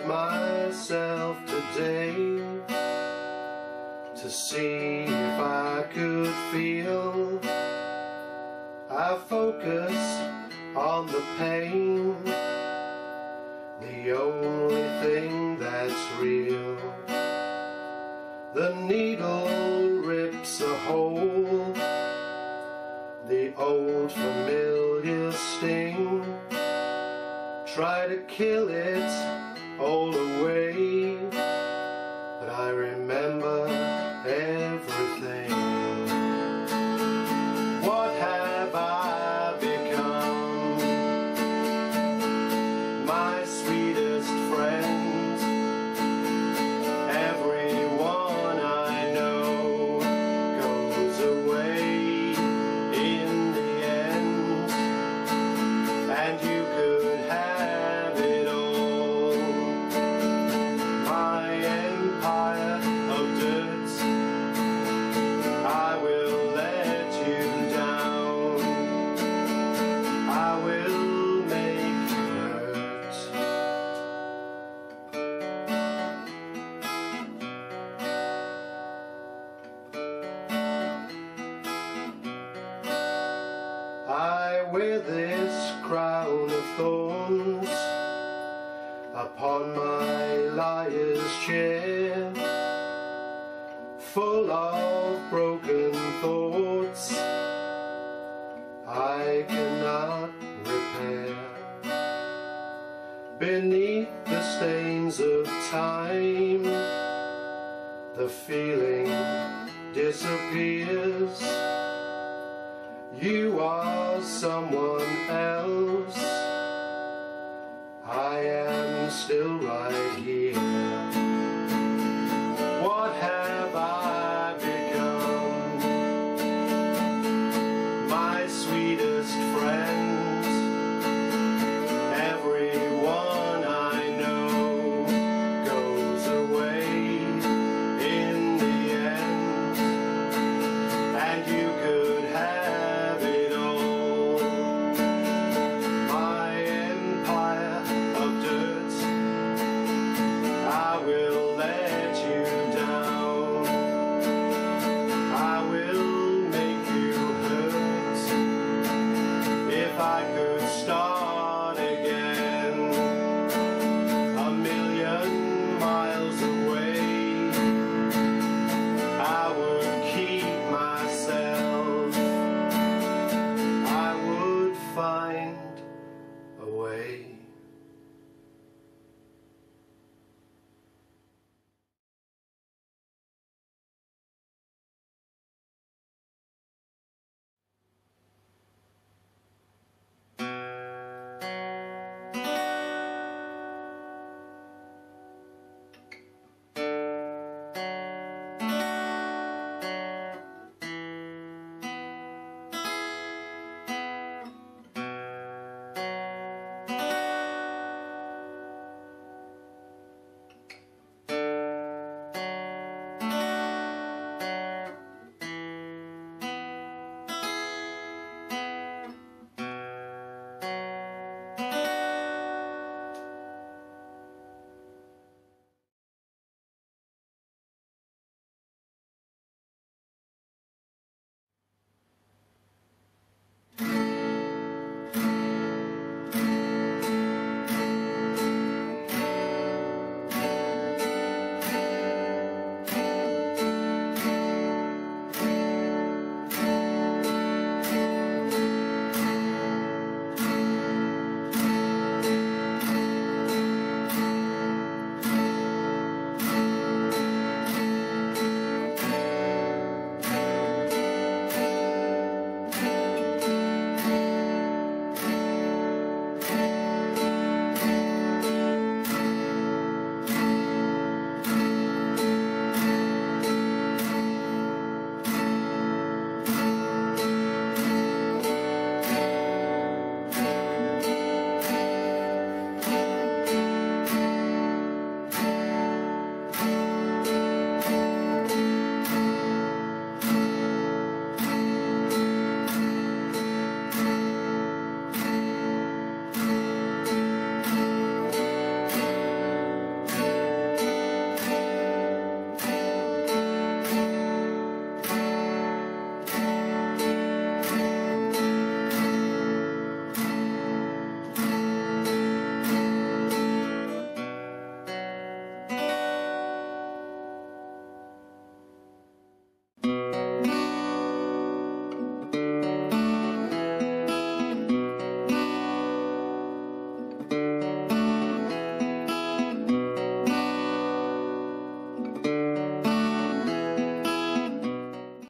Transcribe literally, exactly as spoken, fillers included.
hurt myself today to see if I could feel. I focus on the pain, the only thing that's real. The needle rips a hole, the old familiar sting. Try to kill it all away, but I remember everything. What have I become? My sweetest friend, everyone I know goes away in the end, and you could have it all. My empire of dirt, I will let you down. I will make you hurt. I wear this crown of thorns upon my liar's chair, full of broken thoughts I cannot repair. Beneath the stains of time, the feeling disappears. You are someone else, I am still right.